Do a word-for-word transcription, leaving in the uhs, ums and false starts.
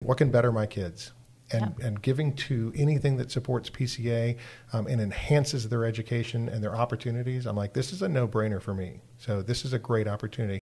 what can better my kids? And, Yeah. and giving to anything that supports P C A um, and enhances their education and their opportunities, I'm like, this is a no-brainer for me. So this is a great opportunity.